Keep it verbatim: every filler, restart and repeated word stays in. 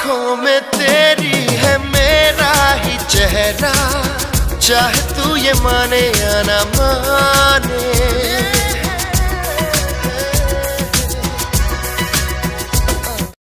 आँखों में तेरी है मेरा ही चेहरा, चाहे तू ये माने या ना